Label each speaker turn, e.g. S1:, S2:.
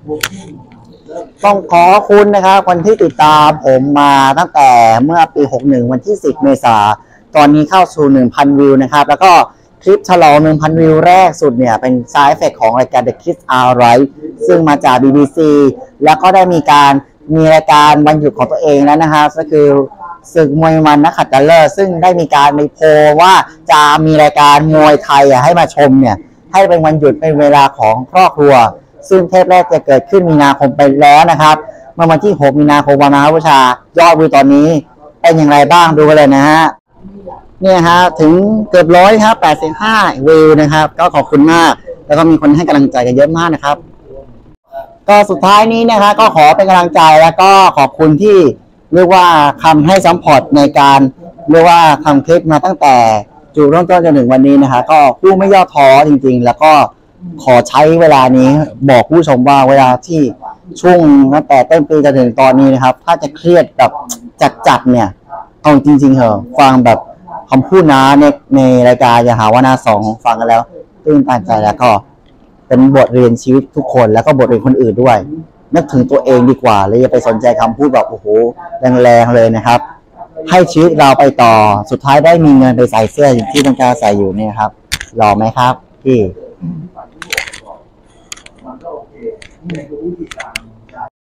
S1: ต้องขอคุณนะครับคนที่ติดตามผมมาตั้งแต่เมื่อปี61วันที่10เมษาตอนนี้เข้าสู่ 1,000 วิวนะครับแล้วก็คลิปฉลอง 1,000 วิวแรกสุดเนี่ยเป็น Side Effect ของรายการ The Kids Are Right ซึ่งมาจาก BBC แล้วก็ได้มีรายการวันหยุดของตัวเองแล้วนะครับก็คือศึกมวยมันนักขัตฤกษ์ซึ่งได้มีการในโพลว่าจะมีรายการมวยไทยให้มาชมเนี่ยให้เป็นวันหยุดเป็นเวลาของครอบครัวซึ่งเทปแรกจะเกิดขึ้นมีนาคมไปแล้วนะครับเมื่อวันที่6มีนาคมวันมาฆบูชายอดวิวตอนนี้เป็นอย่างไรบ้างดูกันเลยนะฮะเนี่ยฮะถึงเกือบร้อยครับ85วิวนะครับก็ขอบคุณมากแล้วก็มีคนให้กำลังใจกันเยอะมากนะครับก็สุดท้ายนี้นะครับก็ขอเป็นกำลังใจแล้วก็ขอบคุณที่เรียกว่าคำให้ซัพพอร์ตในการเรียกว่าทำคลิปมาตั้งแต่จุดเริ่มต้นจนถึงวันนี้นะคะก็ผู้ไม่ย่อท้อจริงๆแล้วก็ขอใช้เวลานี้บอกผู้ชมว่าเวลาที่ช่วงตั้งแต่ต้นปีจนถึงตอนนี้นะครับถ้าจะเครียดแบบจัดเนี่ยเอาจริงๆเหอะฟังแบบคำพูดนะในรายการอย่าหาว่านาสองฟังกันแล้วตื่นตันใจแล้วก็เป็นบทเรียนชีวิตทุกคนแล้วก็บทเรียนคนอื่นด้วยนึกถึงตัวเองดีกว่าเลยอย่าไปสนใจคำพูดแบบโอ้โหแรงๆเลยนะครับให้ชีวิตเราไปต่อสุดท้ายได้มีเงินไปใส่เสื้อที่ต้องการใส่อยู่เนี่ยครับหล่อไหมครับพี่